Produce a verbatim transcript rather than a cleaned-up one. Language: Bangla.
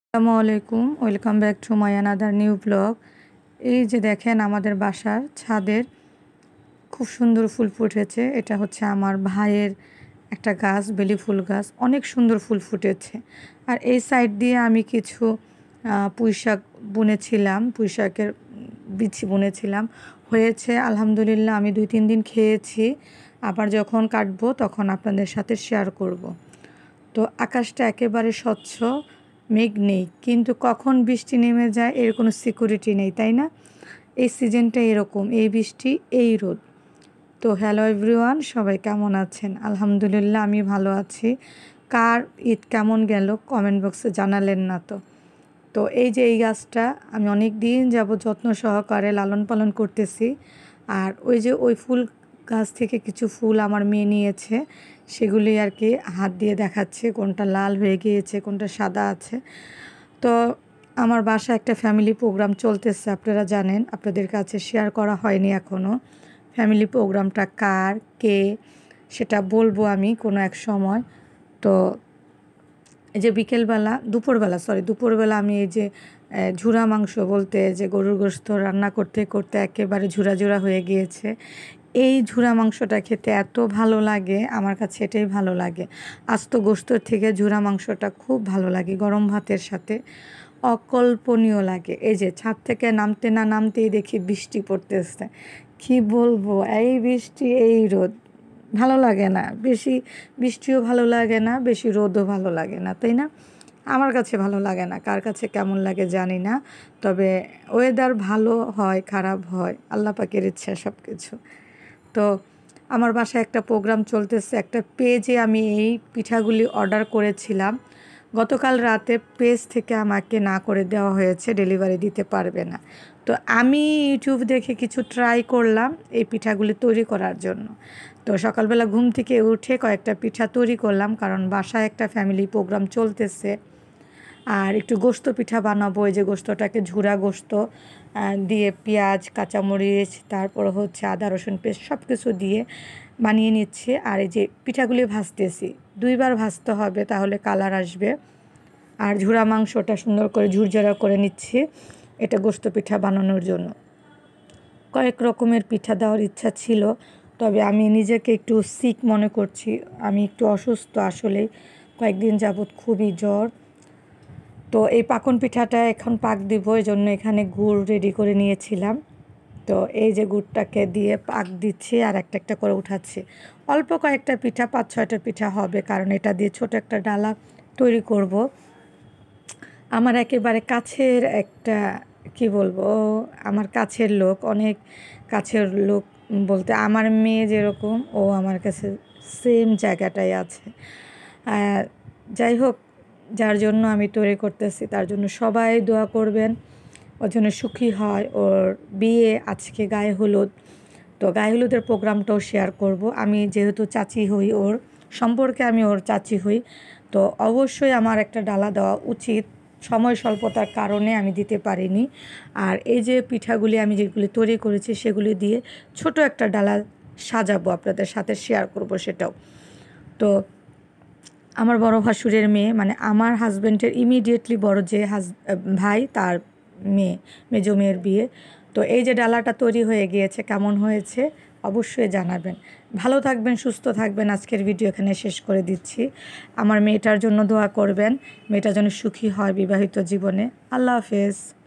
আসসালামু আলাইকুম, welcome back to my another new vlog. এই যে দেখেন আমাদের বাসার ছাদের খুব সুন্দর ফুল ফুটেছে। এটা হচ্ছে আমার ভাইয়ের একটা গাছ, বেলি ফুল গাছ, অনেক সুন্দর ফুল ফুটেছে। আর এই সাইড দিয়ে আমি কিছু পুঁই শাক বুনেছিলাম, পুঁই শাকের বিচি বুনেছিলাম, হয়েছে আলহামদুলিল্লাহ। আমি দুই তিন দিন খেয়েছি, আবার যখন কাটবো তখন আপনাদের সাথে শেয়ার করব। তো আকাশটা একেবারে স্বচ্ছ, মেঘ নেই, কিন্তু কখন বৃষ্টি নেমে যায় এর কোনো সিকিউরিটি নেই, তাই না? এই সিজনটা এরকম, এই বৃষ্টি এই রোদ। তো হ্যালো এভরিওয়ান, সবাই কেমন আছেন? আলহামদুলিল্লাহ আমি ভালো আছি। কার ঈদ কেমন গেল কমেন্ট বক্সে জানালেন না তো। তো এই যে এই গাছটা আমি অনেক দিন যাবত যত্ন সহকারে লালন পালন করতেছি। আর ওই যে ওই ফুল গাছ থেকে কিছু ফুল আমার মেয়ে নিয়েছে, সেগুলি আর কি হাত দিয়ে দেখাচ্ছে কোনটা লাল হয়ে গিয়েছে, কোনটা সাদা আছে। তো আমার বাসায় একটা ফ্যামিলি প্রোগ্রাম চলতেছে, আপনারা জানেন, আপনাদের কাছে শেয়ার করা হয়নি এখনও। ফ্যামিলি প্রোগ্রামটা কার, কে, সেটা বলবো আমি কোনো এক সময়। তো এই যে বিকেলবেলা, দুপুরবেলা সরি দুপুরবেলা আমি এই যে ঝুরা মাংস বলতে যে গরুর গোশত রান্না করতে করতে একেবারে ঝুরা ঝুরা হয়ে গিয়েছে। এই ঝুরা মাংসটা খেতে এত ভালো লাগে, আমার কাছে এটাই ভালো লাগে। আস্ত গোশতর থেকে ঝুরা মাংসটা খুব ভালো লাগে, গরম ভাতের সাথে অকল্পনীয় লাগে। এই যে ছাদ থেকে নামতে না নামতেই দেখি বৃষ্টি পড়তেছে। কি বলবো, এই বৃষ্টি এই রোদ, ভালো লাগে না। বেশি বৃষ্টিও ভালো লাগে না, বেশি রোদও ভালো লাগে না, তাই না? আমার কাছে ভালো লাগে না, কার কাছে কেমন লাগে জানি না। তবে ওয়েদার ভালো হয় খারাপ হয়, আল্লাহ পাকের ইচ্ছা সব কিছু। তো আমার বাসায় একটা প্রোগ্রাম চলতেছে, একটা পেজে আমি এই পিঠাগুলি অর্ডার করেছিলাম। গতকাল রাতে পেজ থেকে আমাকে না করে দেওয়া হয়েছে, ডেলিভারি দিতে পারবে না। তো আমি ইউটিউব দেখে কিছু ট্রাই করলাম এই পিঠাগুলি তৈরি করার জন্য। তো সকালবেলা ঘুম থেকে উঠে কয়েকটা পিঠা তৈরি করলাম, কারণ বাসায় একটা ফ্যামিলি প্রোগ্রাম চলতেছে। আর একটু গোশত পিঠা বানাবো, এই যে গোশতটাকে ঝুরা গোশত দিয়ে পেঁয়াজ, কাঁচামরিচ, তারপর হচ্ছে আদা রসুন পেস্ট সব কিছু দিয়ে বানিয়ে নিচ্ছি। আর এই যে পিঠাগুলি ভাজতেছি, দুইবার ভাজতে হবে তাহলে কালার আসবে। আর ঝুরা মাংসটা সুন্দর করে ঝুরঝারা করে নিচ্ছি, এটা গোশত পিঠা বানানোর জন্য। কয়েক রকমের পিঠা দেওয়ার ইচ্ছা ছিল, তবে আমি নিজেকে একটু সিক মনে করছি, আমি একটু অসুস্থ আসলেই, কয়েকদিন যাবৎ খুবই জ্বর। তো এই পাকন পিঠাটা এখন পাক দিব, এই জন্য এখানে গুড় রেডি করে নিয়েছিলাম। তো এই যে গুড়টাকে দিয়ে পাক দিচ্ছি আর একটা একটা করে উঠাচ্ছি। অল্প কয়েকটা পিঠা, পাঁচ ছয়টা পিঠা হবে, কারণ এটা দিয়ে ছোট একটা ডালা তৈরি করব। আমার একেবারে কাছের একটা, কি বলবো, আমার কাছের লোক, অনেক কাছের লোক বলতে আমার মেয়ে যেরকম, ও আমার কাছে সেম জায়গাটাই আছে। যাই হোক, যার জন্য আমি তৈরি করতেছি তার জন্য সবাই দোয়া করবেন, ওর জন্য সুখী হয়। ওর বিয়ে আজকে, গায়ে হলুদ, তো গায়ে হলুদের প্রোগ্রামটাও শেয়ার করব। আমি যেহেতু চাচি হই, ওর সম্পর্কে আমি ওর চাচি হই, তো অবশ্যই আমার একটা ডালা দেওয়া উচিত। সময় স্বল্পতার কারণে আমি দিতে পারিনি। আর এই যে পিঠাগুলি আমি যেগুলি তৈরি করেছি সেগুলি দিয়ে ছোট একটা ডালা সাজাবো, আপনাদের সাথে শেয়ার করব সেটাও। তো আমার বড় ভাসুরের মেয়ে, মানে আমার হাজব্যান্ডের ইমিডিয়েটলি বড় যে হাজ ভাই, তার মেয়ে, মেজো মেয়ের বিয়ে। তো এই যে ডালাটা তৈরি হয়ে গিয়েছে, কেমন হয়েছে অবশ্যই জানাবেন। ভালো থাকবেন, সুস্থ থাকবেন। আজকের ভিডিও এখানে শেষ করে দিচ্ছি। আমার মেয়েটার জন্য দোয়া করবেন, মেয়েটা যেন সুখী হয় বিবাহিত জীবনে। আল্লাহ হাফেজ।